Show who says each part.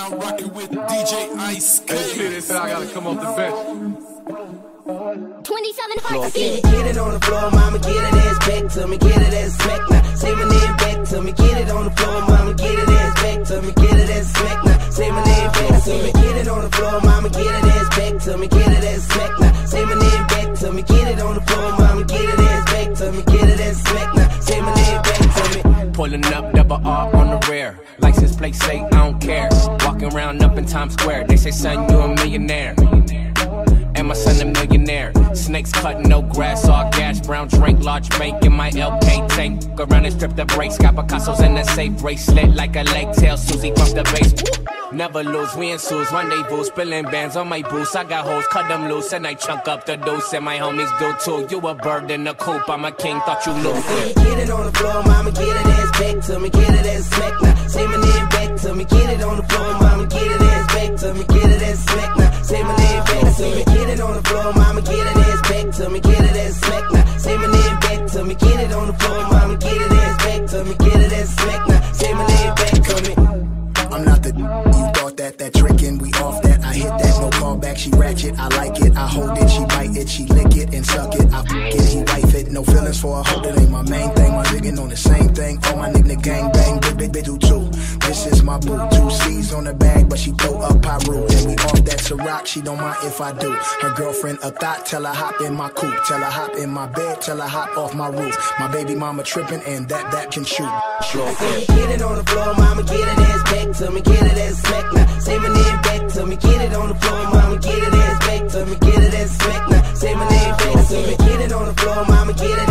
Speaker 1: now rocking with DJ Ice K.
Speaker 2: Hey, they said I gotta come off the bench.
Speaker 3: 27 hearts.
Speaker 4: Get it on the floor, mama, get it ass back to me, get it ass smack now. Say my name back to me, get it on the floor, mama, get it ass back to me, get it ass smack now. Say my name back to me, get it on the floor, mama, get it ass back to me, get it ass smack now. Say my name back to me, get it on the floor, mama, get it ass back to me, get it ass smack now. Say my name back to me.
Speaker 5: Pulling up, double R on the rear. License plate say I don't care. Walking around up in Times Square. They say, son, you a millionaire. And my son a millionaire. Snakes cutting, no grass, all gas. Brown drink, large bank in my LK tank. Go around and strip the brakes. Got Picasso's in the safe. Bracelet like a leg tail. Susie pump the bass. Never lose, we in Sue's rendezvous. Spilling bands on my boots. I got hoes, cut them loose. And I chunk up the deuce. And my homies do too. You a bird in the coop. I'm a king, thought you knew.
Speaker 4: Get it on the floor, mama, get it ass back to me, get it ass smack now. Say my name back to me, get it on the floor, mama, get it ass back to me, get it ass smack now. Say my name back to me, get it on the floor, mama, get it ass back to me, get it ass smack now. Say my name back to me, get it on the floor, mama, get it ass back to me, get it ass smack now. Say my name back to me.
Speaker 6: I'm not the you thought that trickin', we off that. I hit that, no call back, she ratchet, I like it. I hold it, she bite it, she lick it and suck it. I fuck it, he wife it, no feelings for a hold it. Ain't my main thing, my nigga on the same thing. All my nigga gang bang, big do too. This is my boo, 2 C's on the bag, but she throw up Pyru. And we off that Ciroc, she don't mind if I do. Her girlfriend a thought, tell her hop in my coupe. Tell her hop in my bed, tell her hop off my roof. My baby mama trippin' and that can shoot.
Speaker 4: Get it on the floor, mama, get it ass back to me, get it ass smack now. Say my name back to me, get it on the floor, mama, get it ass back to me, get it ass smack now. Say my name back to me, get it on the floor, mama, get it